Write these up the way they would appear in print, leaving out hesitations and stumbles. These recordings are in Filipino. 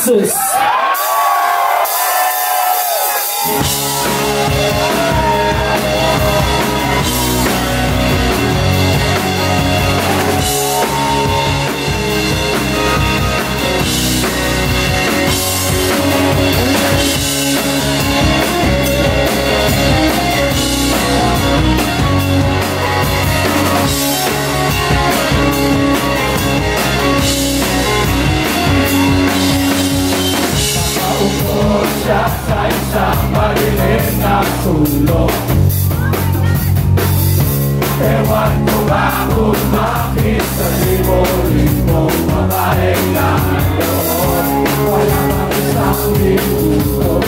Jesus! Siya sa isang malilim na sulok. Ewan ko ba kung bakit sa libo-libong babaeng nandoon wala kang isang minuto.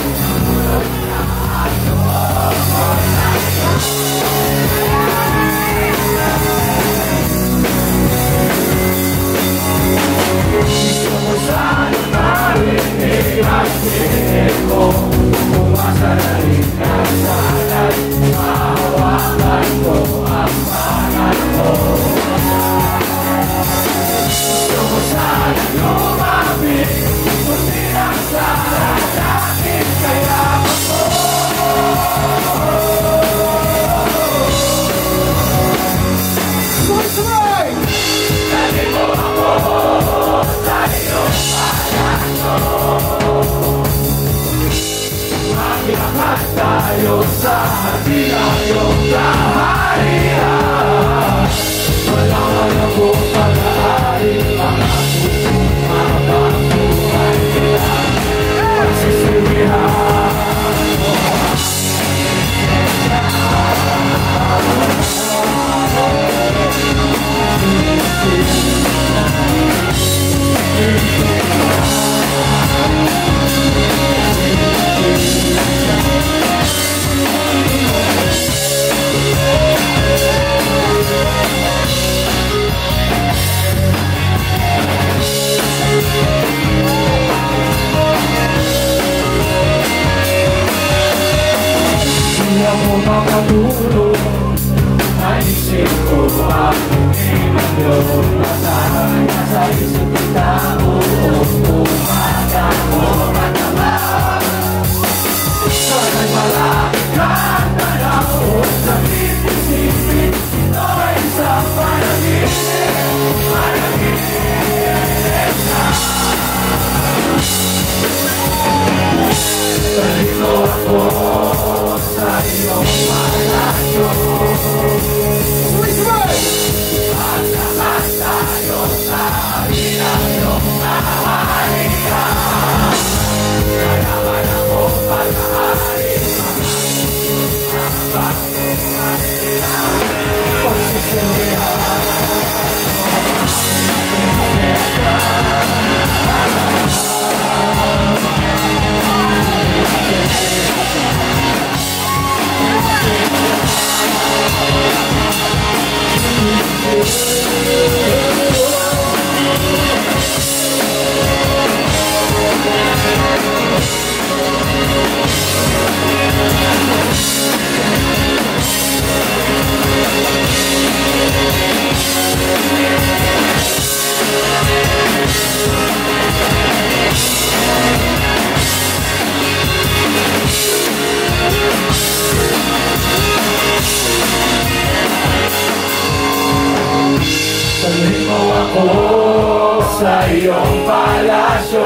Gusto mo sana marinig ang tingin ko. Umasa na rin ka sana'y mahawakan ko ang pangalan mo. Gusto mo sana lumapit, kundi lang sana natin kaya ako. Sabay! Dali mo ako sa iyong palaso. Maglakad tayo sa hatilang iyong kaharian. Walang akong pag-aari, habang buhay nila pagsisilihan mo. Hindi ako makatulog, naisip ko ang ilang yun. Masahan na sa isip kita, umaga mo matama. Sana'y malapit ka na ako sa pipisipin. Ito ay isang panaginip, panaginip na. Dali mo ako sa iyong malasyo. Maglakad tayo sa halilang iyong kaharian. Kailangan ako pag-aari, habang buhay nila pagsisilihan. Dalhin mo ako sa iyong palasyo.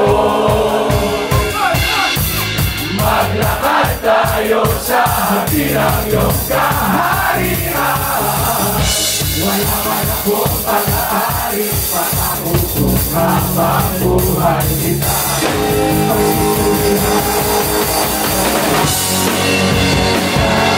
Maglakad tayo sa hatilang iyong kaharian. Wala man akong pag-aari, patako ko habang buhay kita pagsisilihan.